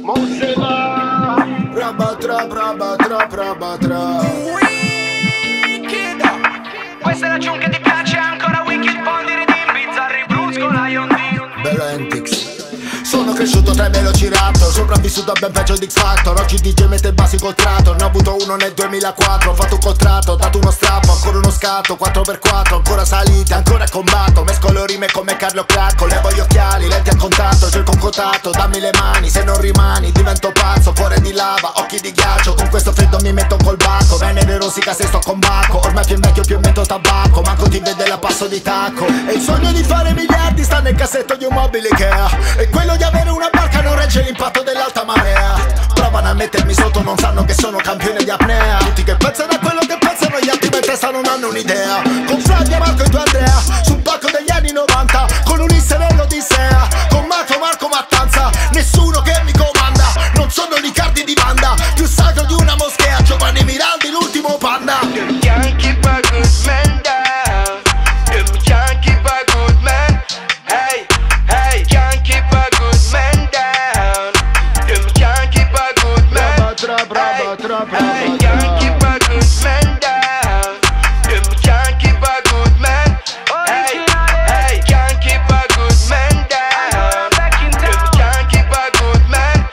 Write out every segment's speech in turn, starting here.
Questa è la giun che ti piace ancora. Wicked Bondiri di Bizzarri Blues con Ion D. Bellentix. Sono cresciuto tra i Velociraptor, sopravvissuto a ben peggio di X Factor. Oggi DJ mette basi col Trator, ne ho avuto uno nel 2004. Ho fatto un contratto, ho dato uno strappo, ancora uno scatto, 4x4, ancora salite, ancora combatto. Mescolo rime come Carlo Cracco, levo gli occhiali, lenti a contatto, cerco un contatto, dammi le mani, se non rimani divento pazzo. Cuore di lava, occhi di ghiaccio, con questo freddo mi metto col bacco. Venere rosica se sto con bacco, ormai più invecchio più metto tabacco. Manco ti vede la passo di tacco. E il sogno di fare miliardi sta nel cassetto di un mobile Ikea, e quello di avere una barca non regge l'impatto dell'alta marea. Provano a mettermi sotto, non sanno che sono campione di apnea. Tutti che pensano a quello che pensano, gli altri per testa non hanno un'idea. Con Flavia, Marco e tu Andrea, sul palco degli anni 90, con Ulisse nell'Odissea, con Marco Mattanza, nessuno che mi comanda. Non sono Riccardi di banda, più sacro di una moschea, Giovanni Miraldi l'ultimo panda. Can't keep a good man down. You can't keep a good man. Hey, hey, can't keep a good man down. You can't keep a good man. Hey, can't keep a good man down. You can't keep a good man. Hey, hey, can't keep a good man down. You can't keep a good man.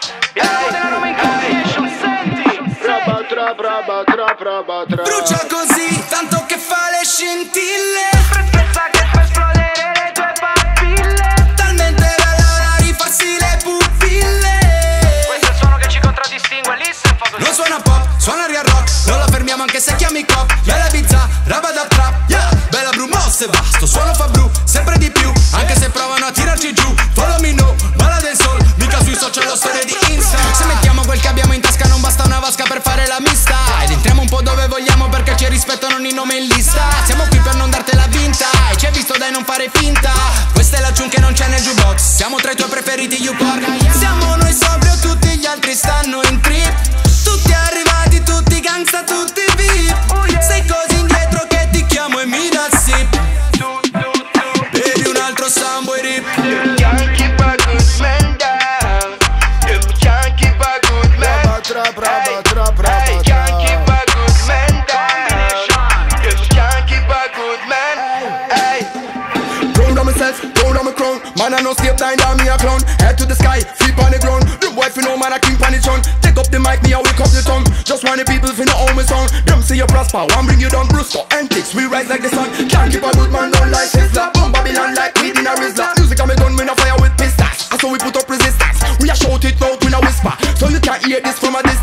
Brucia così, tanto che fa le scintille. Pensa che fa esplodere le tue papille. Talmente bella da rifarsi le pupille. Questo è il suono che ci contraddistingue. Listen, fa così. Non suona pop, suona real rock. Non la fermiamo anche se chiami cop. Bella bizza, roba da trap, yeah. Bella bru, mosse va, sto suono fa bru. Sempre di più, anche se provano a tirarci giù. Follow me no, balla del sol. Mica sui social lo storie di Insta. Se mettiamo quel che abbiamo in tasca non basta una vasca per fare la mista. Ed entriamo un po' dove vogliamo perché ci rispettano ogni nome in lista. Siamo qui per non dartela vinta, e ci hai visto dai non fare finta. Questa è la giun che non c'è nel jukebox. Siamo tra i tuoi preferiti YouPorn. Siamo noi sobrio, tutti gli altri stanno in trip. Tutti arrivati, tutti gangsta, tutti VIP. Sei così indietro che ti chiamo e mi dà il sip. Bevi un altro sambo e rip. You can't keep a good man down. You can't keep a good man. Hey, can't keep a good man down. You can't keep a good man. Hey. Proud of myself, proud of my crown. Man, I no stay blind, I'm me a clown. Head to the sky, feet on the ground. The boy fi know man, I king pon the throne. Take up the mic, me I wake up the tongue. Just want the people fi know how me sound. Them say you prosper, one bring you down. Brusco, antics, we rise like the sun. Can't keep a good man down like Sizzla. Boom Babylon like weed in a Rizla. Music I'm a gun, we no fire with pistols. And so we put up resistance. We a shout it out, we no whisper. So you can't hear this from a distance.